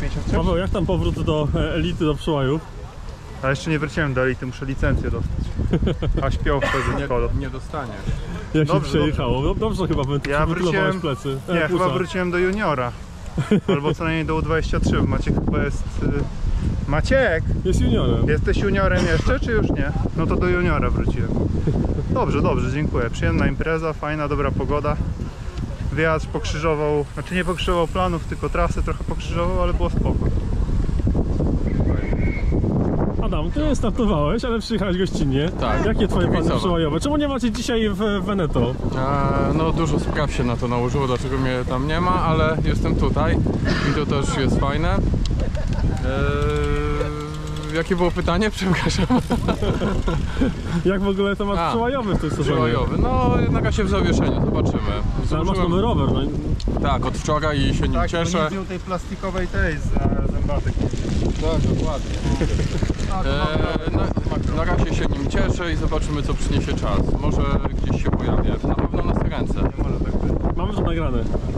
miesiąc. Paweł, jak tam powrót do elity, do Przełajów? A jeszcze nie wróciłem do elity, muszę licencję dostać. A śpią wtedy Nie dostaniesz. Jak się Dobrze, przejechało? No, dobrze chyba, Ja wróciłem, plecy. nie, chyba Plusa. wróciłem do juniora. Albo co najmniej do U23. Maciek chyba jest... Maciek! Jest juniorem. Jesteś juniorem jeszcze, czy już nie? No to do juniora wróciłem. Dobrze, dobrze, dziękuję. Przyjemna impreza, fajna, dobra pogoda. Wyjazd pokrzyżował, znaczy nie pokrzyżował planów, tylko trasę trochę pokrzyżował, ale było spoko. Adam, ty startowałeś, ale przyjechałeś gościnnie. Tak. Jakie twoje plany Kibicowe. przełajowe? Czemu nie macie dzisiaj w Veneto? No dużo spraw się na to nałożyło, dlaczego mnie tam nie ma, ale jestem tutaj i to też jest fajne. Jakie było pytanie? Przepraszam. Jak w ogóle temat przełajowy w tym sezonie? Przełajowy. No na razie w zawieszeniu, zobaczymy. Ale masz nowy rower, no. Tak, od wczoraj i się nim cieszę. Tak, tej plastikowej tej z zębatek. Tak, dokładnie. Na razie się nim cieszę i zobaczymy, co przyniesie czas. Może gdzieś się pojawię. Na pewno na Syrence. Mamy to nagrane.